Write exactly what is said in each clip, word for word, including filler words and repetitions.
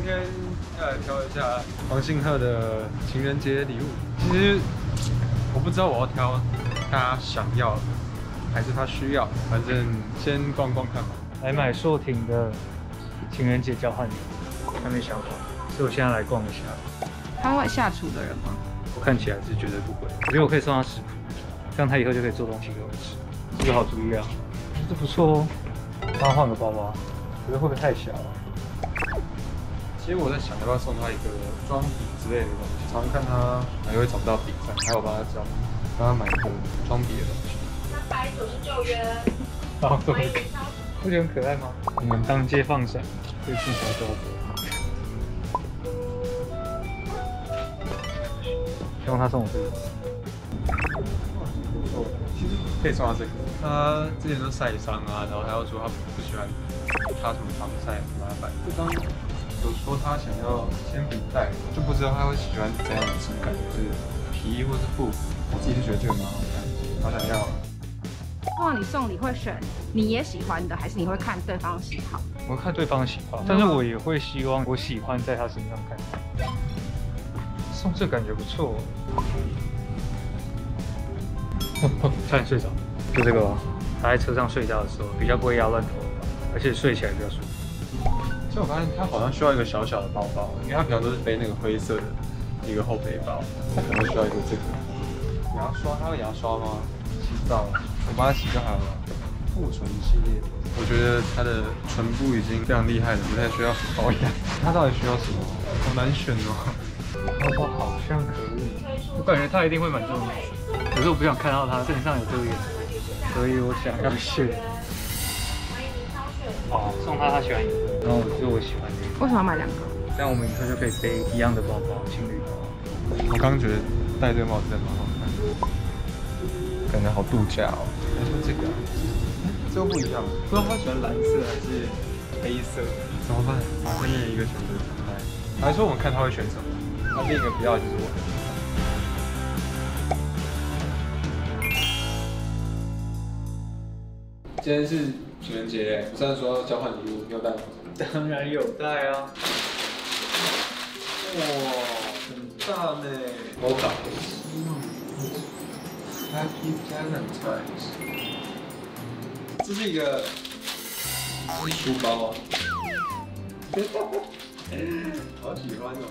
天要来挑一下黄信赫的情人节礼物。其实我不知道我要挑他想要的，还是他需要，反正先逛逛看吧。 来买硕婷的情人节交换礼物，还没想好，所以我现在来逛一下。 他会下厨的人吗？ 我看起来是绝对不会，我觉得我可以送他食谱，这样他以后就可以做东西给我吃，这个好主意啊，这不错哦。帮他换个包包，觉得会不会太小啊？ 其实我在想要不要送他一个装笔之类的东西，常常看他还会找不到笔，还有帮他找，帮他买一个装笔的东西。 三百九十九元。 好，不觉得很可爱吗？我们当街放闪，这次才多少？希望他送我这个。 不错，其实可以送他这个。他之前都晒伤啊，然后他又说他不喜欢擦什么防晒，很麻烦。就刚有说他想要铅笔袋，就不知道他会喜欢怎样的质感，就是皮或是布。我自己是觉得这个蛮好看，好想要。 通常你送礼会选你也喜欢的，还是你会看对方喜好？ 我会看对方喜好，但是我也会希望我喜欢在他身上看到。送这感觉不错。差点睡着，就这个吧。他在车上睡觉的时候比较不会压乱头发，而且睡起来比较舒服。 其实我发现他好像需要一个小小的包包，因为他平常都是背那个灰色的一个后背包，他可能需要一个这个。牙刷，他有牙刷吗？洗澡，我帮他洗就好了。护唇系列，我觉得他的唇部已经非常厉害了，不太需要保养。他到底需要什么？好难选哦。 包包好像可以，我感觉他一定会蛮重要的，可是我不想看到他身上有这个颜色，所以我想要选。好，送他他喜欢颜色，然后我是我喜欢的。 为什么要买两个？ 这样我们以后就可以背一样的包包，情侣包。 我刚觉得戴这个帽子真的蛮好看的，感觉好度假哦。还是这个、啊，这个不一样，不知道他喜欢蓝色还是黑色，怎么办？他另一个选择怎么办？还是说我们看他会选什么？那另一个不要就是我的。今天是情人节，虽然说要交换礼物，你有带吗？ 当然有带啊。 哇，很大呢。我搞。Happy Valentine's。这是一个是书包啊，好喜欢哦。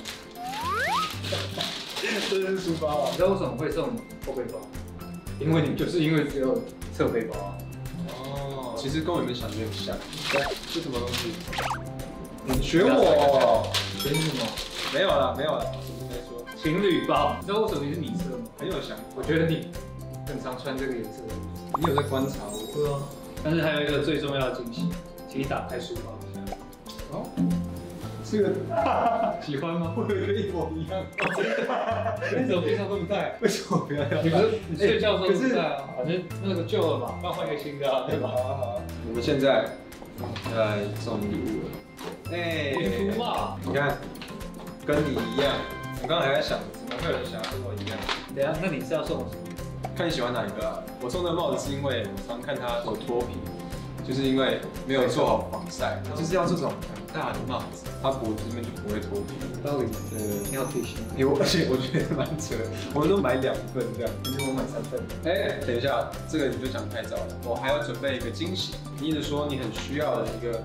这是书包啊。 你知道为什么会送后背包？因为你就是因为只有侧背包啊。 哦，其实跟我原本想的有点像。是什么东西？你学我？ 学你什么？ 没有啦，没有啦，我没说。 情侣包，你知道为什么你是米色吗？ 很有想法。 我觉得你很常穿这个颜色的衣服。 你有在观察我？ 对啊。但是还有一个最重要的惊喜，请你打开书包一下。 哦，这个喜欢吗？ 我以为一模一样。 你怎么平常都不戴？ 为什么不要要？ 你不是你睡觉的时候不戴啊？反正那个旧了嘛，不然换一个新的啊，对吧？ 好啊好啊。我们现在要来送礼物了。哎， 皮肤嘛， 你看，跟你一样。我刚才还在想，怎么会有人想要跟我一样？ 等一下，那你是要送我什么？ 看你喜欢哪一个啊？我送这个帽子是因为我常看它有脱皮，就是因为没有做好防晒，就是要这种很大的帽子，它脖子这边就不会脱皮。 道理对，你要贴心。 因为而且我觉得蛮扯的，我们都买两份这样， 因为我买三份。 哎，等一下，这个你就讲太早了，我还要准备一个惊喜。你一直说你很需要的一个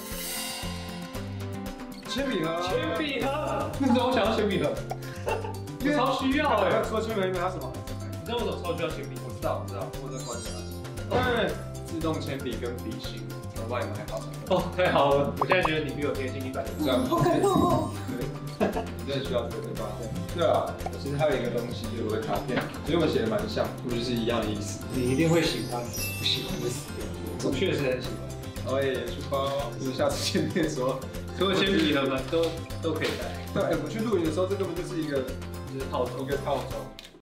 铅笔盒。 铅笔盒？为什么我想要铅笔盒？我超需要哎！ 除了铅笔盒，你还有什么？ 你知道我怎么超需要铅笔？ 我知道，我知道，我在观察。对，自动铅笔跟笔芯，我帮你买好。 哦，太好了！我现在觉得你比我贴心一百分。 这样。对，你真的需要这个对吧？对啊，其实还有一个东西就是我的卡片，其实我写的蛮像，不就是一样的意思。 你一定会喜欢，不喜欢就死掉。我确实很喜欢。 哦耶，书包，就是下次见面的时候， 除了铅笔盒们都都可以带。 对，哎，我去露营的时候，这根本就是一个就是套装， 一个套装。